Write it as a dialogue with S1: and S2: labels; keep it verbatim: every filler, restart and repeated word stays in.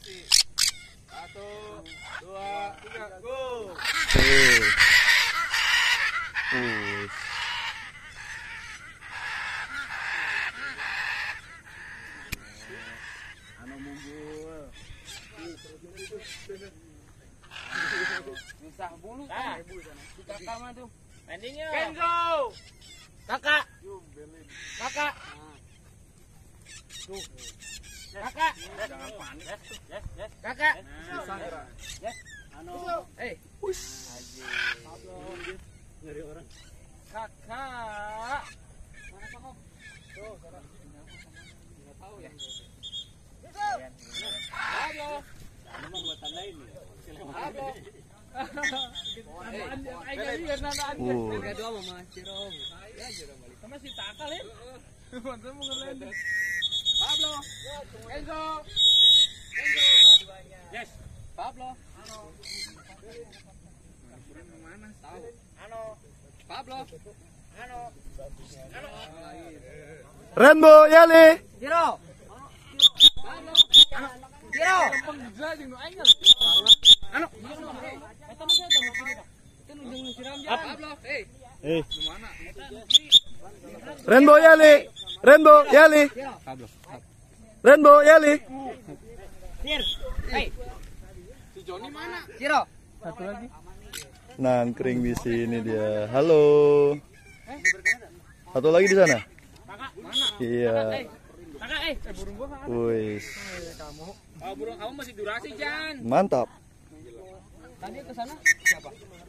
S1: kasih. Satu, dua, tiga, go.
S2: Tuh. Uh.
S1: Anu mumbul. Susah bulu kan. Si kakak mah tuh. Endingnya. Kenzo. Kakak. Kakak. Tuh. Kakak. Jangan panik. Yes, yes. Kakak. Yes. Anu. Eh. Wush. Nyari orang. Kakak. Mana kamu? Tuh, sekarang. Enggak tahu ya. Halo. Nama buatan lain nih. Halo.
S2: Uh.
S1: Dua mama Cirong. Ya Cirong balik. Sama si Takal ya. Mantap mau ngelending. Pablo. Enzo. Enzo. Yes. Pablo. Halo. Mana tahu? Halo. Pablo. Halo. Halo.
S2: Rainbow Yali.
S1: Ciro. Pablo. Ciro. Anu. Pablo. Eh.
S2: Eh. Rainbow Yali. Rainbow Yali.
S1: Pablo.
S2: Rainbow Yali.
S1: Cir. Hey. Si Joni mana? Ciro. Satu lagi.
S2: Nangkring di sini dia. Halo. Satu lagi di sana.
S1: Kakak mana?
S2: Iya.
S1: Kakak eh, eh burung gua kan.
S2: Wis.
S1: Kamu. Oh, burung kamu masih durasi, Jan.
S2: Mantap.
S1: Tadi ke sana siapa?